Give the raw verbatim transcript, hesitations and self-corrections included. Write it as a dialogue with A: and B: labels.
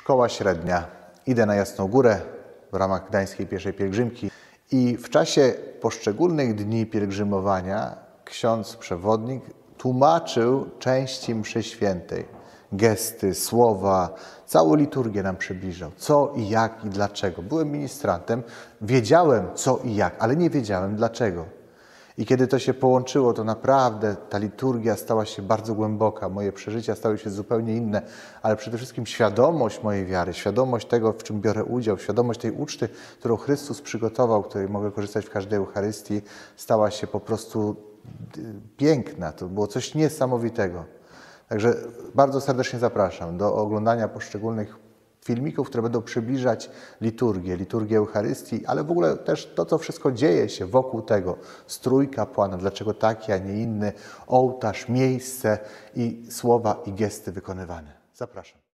A: Szkoła średnia. Idę na Jasną Górę w ramach Gdańskiej Pieszej Pielgrzymki i w czasie poszczególnych dni pielgrzymowania ksiądz przewodnik tłumaczył części mszy świętej. Gesty, słowa, całą liturgię nam przybliżał. Co i jak i dlaczego. Byłem ministrantem, wiedziałem co i jak, ale nie wiedziałem dlaczego. I kiedy to się połączyło, to naprawdę ta liturgia stała się bardzo głęboka. Moje przeżycia stały się zupełnie inne, ale przede wszystkim świadomość mojej wiary, świadomość tego, w czym biorę udział, świadomość tej uczty, którą Chrystus przygotował, której mogę korzystać w każdej Eucharystii, stała się po prostu piękna. To było coś niesamowitego. Także bardzo serdecznie zapraszam do oglądania poszczególnych filmików, które będą przybliżać liturgię, liturgię Eucharystii, ale w ogóle też to, co wszystko dzieje się wokół tego. Strój kapłana, dlaczego taki, a nie inny, ołtarz, miejsce i słowa i gesty wykonywane. Zapraszam.